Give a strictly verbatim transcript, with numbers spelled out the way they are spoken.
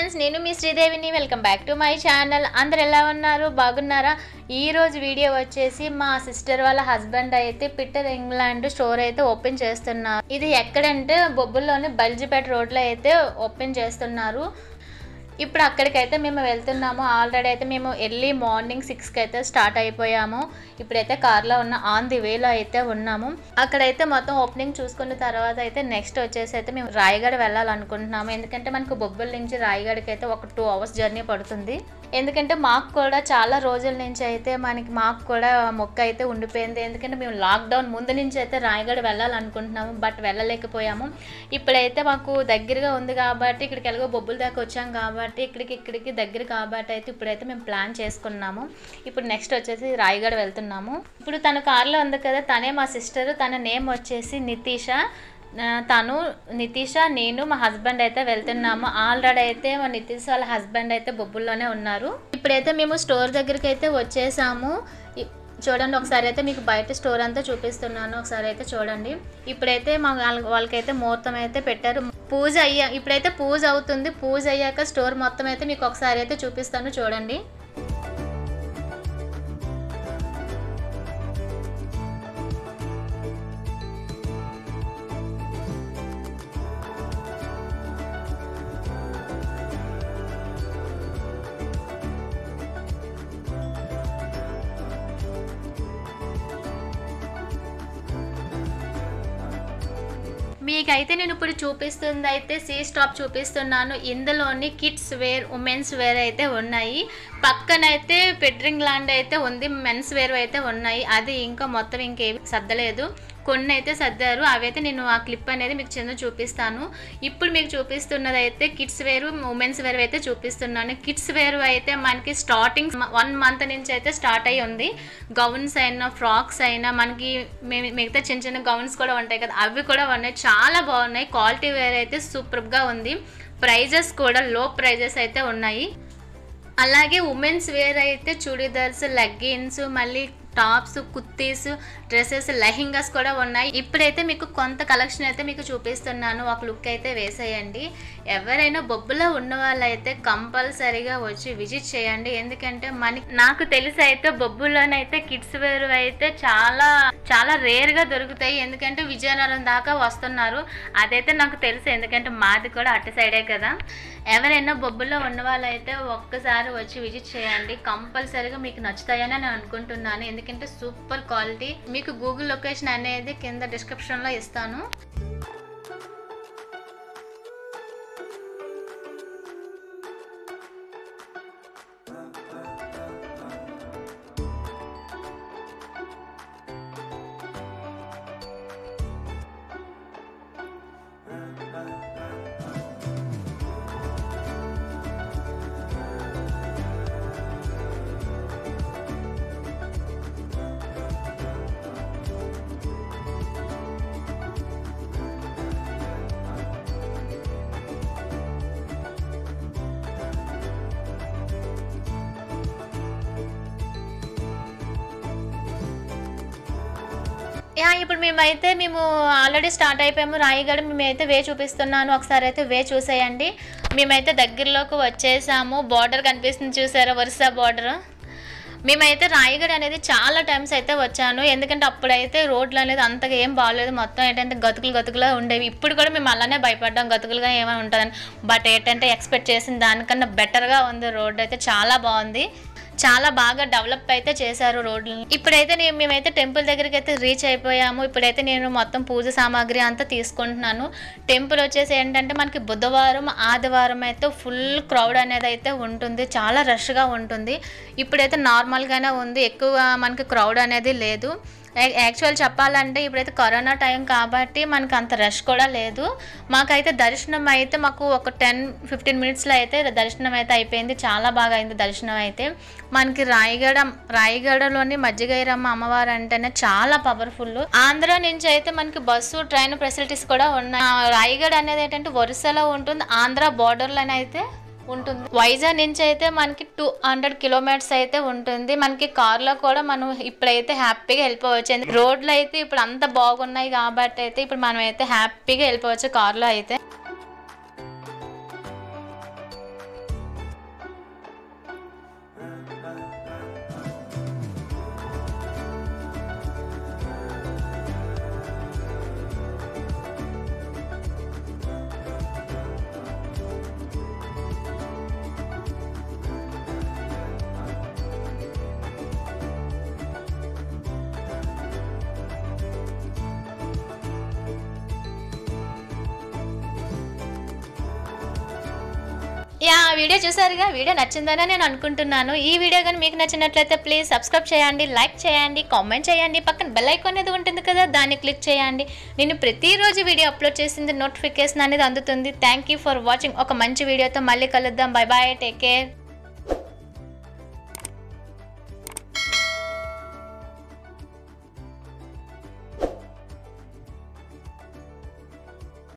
Friends, నేను మీ శ్రీదేవిని. Welcome back to my channel. అందరు ఎలా ఉన్నారు? బాగున్నారా? ఈ రోజు వీడియో వచ్చేసి మా సిస్టర్ వాళ్ళ హస్బెండ్ అయితే పీటర్ ఇంగ్లాండ్ స్టోర్ అయితే ఓపెన్ చేస్తున్నారు. ఇది ఎక్కడంటే బొబ్బుల్లోని బల్జిపేట రోడ్లో అయితే ఓపెన్ చేస్తున్నారు. ఇప్పుడు అక్కడికైతే మేము వెళ్తున్నాము. ఆల్రెడీ అయితే మేము ఎర్లీ మార్నింగ్ సిక్స్కి అయితే స్టార్ట్ అయిపోయాము. ఇప్పుడైతే కార్లో ఉన్న ఆన్ ది వేలో అయితే ఉన్నాము. అక్కడైతే మొత్తం ఓపెనింగ్ చూసుకున్న తర్వాత అయితే నెక్స్ట్ వచ్చేసి అయితే మేము రాయగడ వెళ్ళాలనుకుంటున్నాము. ఎందుకంటే మనకు బొబ్బుల నుంచి రాయగడకి అయితే ఒక టూ అవర్స్ జర్నీ పడుతుంది. ఎందుకంటే మాకు కూడా చాలా రోజుల నుంచి అయితే మనకి మాకు కూడా మొక్క అయితే ఉండిపోయింది. ఎందుకంటే మేము లాక్డౌన్ ముందు నుంచి అయితే రాయగడ వెళ్ళాలనుకుంటున్నాము, బట్ వెళ్ళలేకపోయాము. ఇప్పుడైతే మాకు దగ్గరగా ఉంది కాబట్టి ఇక్కడికి ఎలాగో బొబ్బుల దాకా వచ్చాం కాబట్టి ఇక్కడికి ఇక్కడికి దగ్గర కాబట్టి అయితే ఇప్పుడైతే మేము ప్లాన్ చేసుకున్నాము. ఇప్పుడు నెక్స్ట్ వచ్చేసి రాయగడ వెళ్తున్నాము. ఇప్పుడు తన కార్లో ఉంది కదా, తనే మా సిస్టర్. తన నేమ్ వచ్చేసి నితీష. తను నితీష, నేను, మా హస్బెండ్ అయితే వెళ్తున్నాము. ఆల్రెడీ అయితే మా నితీష్ వాళ్ళ హస్బెండ్ అయితే బొబ్బుల్లోనే ఉన్నారు. ఇప్పుడైతే మేము స్టోర్ దగ్గరికి అయితే వచ్చేసాము. చూడండి, ఒకసారి అయితే మీకు బయట స్టోర్ అంతా చూపిస్తున్నాను. ఒకసారి అయితే చూడండి. ఇప్పుడైతే మా వాళ్ళకైతే ముహూర్తం అయితే పెట్టారు. పూజ అయ్యా ఇప్పుడైతే పూజ అవుతుంది. పూజ అయ్యాక స్టోర్ మొత్తం అయితే మీకు ఒకసారి అయితే చూపిస్తాను, చూడండి. మీకైతే నేను ఇప్పుడు చూపిస్తుంది అయితే సీ స్టాప్ చూపిస్తున్నాను. ఇందులోని కిడ్స్ వేర్, ఉమెన్స్ వేర్ అయితే ఉన్నాయి. పక్కనైతే పీటర్ ఇంగ్లాండ్ అయితే ఉంది, మెన్స్ వేర్ అయితే ఉన్నాయి. అది ఇంకా మొత్తం ఇంకేమి సర్దలేదు, కొన్ని అయితే సర్దారు. అవైతే నేను ఆ క్లిప్ అనేది మీకు చిన్న చూపిస్తాను. ఇప్పుడు మీకు చూపిస్తున్నది అయితే కిడ్స్ వేరు, ఉమెన్స్ వేర్ అయితే చూపిస్తున్నాను. కిడ్స్ వేర్ అయితే మనకి స్టార్టింగ్ వన్ మంత్ నుంచి అయితే స్టార్ట్ అయ్యి ఉంది. గౌన్స్ అయినా, ఫ్రాక్స్ అయినా, మనకి మిగతా చిన్న చిన్న గౌన్స్ కూడా ఉంటాయి కదా, అవి కూడా ఉన్నాయి. చాలా బాగున్నాయి. క్వాలిటీ వేర్ అయితే సూపర్గా ఉంది. ప్రైజెస్ కూడా లో ప్రైజెస్ అయితే ఉన్నాయి. అలాగే ఉమెన్స్ వేర్ అయితే చుడిదార్స్, లెగ్గిన్స్, మళ్ళీ టాప్స్, కుర్తీస్, డ్రెస్సెస్, లెహెంగాస్ కూడా ఉన్నాయి. ఇప్పుడైతే మీకు కొంత కలెక్షన్ అయితే మీకు చూపిస్తున్నాను. ఒక లుక్ అయితే వేసేయండి. ఎవరైనా బొబ్బులో ఉన్న వాళ్ళైతే కంపల్సరీగా వచ్చి విజిట్ చేయండి. ఎందుకంటే మనకి నాకు తెలిసి అయితే బొబ్బులోనైతే కిడ్స్ వేర్ అయితే చాలా చాలా రేర్గా దొరుకుతాయి. ఎందుకంటే విజయనగరం దాకా వస్తున్నారు, అదైతే నాకు తెలుసు. ఎందుకంటే మాది కూడా అటు సైడే కదా. ఎవరైనా బొబ్బుల్లో ఉన్న వాళ్ళైతే ఒక్కసారి వచ్చి విజిట్ చేయండి. కంపల్సరీగా మీకు నచ్చుతాయని నేను అనుకుంటున్నాను. ఎందుకంటే సూపర్ క్వాలిటీ. మీకు గూగుల్ లొకేషన్ అనేది కింద డిస్క్రిప్షన్లో ఇస్తాను. యా ఇప్పుడు మేమైతే మేము ఆల్రెడీ స్టార్ట్ అయిపోయాము. రాయగడ మేమైతే వే చూపిస్తున్నాను. ఒకసారి అయితే వే చూసేయండి. మేమైతే దగ్గరలోకి వచ్చేసాము. బార్డర్ కనిపిస్తుంది, చూసారా? వరుస బార్డర్. మేమైతే రాయగడ అనేది చాలా టైమ్స్ అయితే వచ్చాను. ఎందుకంటే అప్పుడైతే రోడ్లు అనేది అంతగా ఏం బాగాలేదు. మొత్తం ఏంటంటే గతుకులు గతుకులా ఉండేవి. ఇప్పుడు కూడా మేము అలానే భయపడ్డాం, గతుకులుగా ఏమైనా ఉంటుందని. బట్ ఏంటంటే ఎక్స్పెక్ట్ చేసిన దానికన్నా బెటర్గా ఉంది. రోడ్ అయితే చాలా బాగుంది. చాలా బాగా డెవలప్ అయితే చేశారు రోడ్లు. ఇప్పుడైతే నేను మేమైతే టెంపుల్ దగ్గరికి అయితే రీచ్ అయిపోయాము. ఇప్పుడైతే నేను మొత్తం పూజ సామాగ్రి అంతా తీసుకుంటున్నాను. టెంపుల్ వచ్చేసి ఏంటంటే మనకి బుధవారం, ఆదివారం అయితే ఫుల్ క్రౌడ్ అనేది అయితే ఉంటుంది. చాలా రష్గా ఉంటుంది. ఇప్పుడైతే నార్మల్గానే ఉంది, ఎక్కువ మనకి క్రౌడ్ అనేది లేదు. యాక్చువల్ చెప్పాలంటే ఇప్పుడైతే కరోనా టైం కాబట్టి మనకు అంత రష్ కూడా లేదు. మాకైతే దర్శనం అయితే మాకు ఒక టెన్ ఫిఫ్టీన్ మినిట్స్లో అయితే దర్శనం అయితే అయిపోయింది. చాలా బాగా అయింది దర్శనం అయితే. మనకి రాయగడ రాయగడలోని మజ్జిగైరమ్మ అమ్మవారు అంటేనే చాలా పవర్ఫుల్. ఆంధ్ర నుంచి అయితే మనకి బస్సు, ట్రైన్ ఫెసిలిటీస్ కూడా ఉన్నాయి. రాయగడ అనేది ఏంటంటే వరుసలో ఉంటుంది, ఆంధ్ర బోర్డర్లోనే అయితే ఉంటుంది. వైజాగ్ నుంచి అయితే మనకి టూ హండ్రెడ్ కిలోమీటర్స్ అయితే ఉంటుంది. మనకి కార్లో కూడా మనం ఇప్పుడైతే హ్యాపీగా వెళ్ళిపోవచ్చు. రోడ్లు అయితే ఇప్పుడు అంత బాగున్నాయి కాబట్టి అయితే ఇప్పుడు మనం అయితే హ్యాపీగా వెళ్ళిపోవచ్చు కార్లో అయితే. యా వీడియో చూసారుగా, వీడియో నచ్చిందని నేను అనుకుంటున్నాను. ఈ వీడియో కానీ మీకు నచ్చినట్లయితే ప్లీజ్ సబ్స్క్రైబ్ చేయండి, లైక్ చేయండి, కామెంట్ చేయండి, పక్కన బెల్ ఐకాన్ అనేది ఉంటుంది కదా దాన్ని క్లిక్ చేయండి. నేను ప్రతిరోజు వీడియో అప్లోడ్ చేసింది నోటిఫికేషన్ అనేది అందుతుంది. Thank you for watching. ఒక మంచి వీడియోతో మళ్ళీ కలుద్దాం. Bye bye, take care.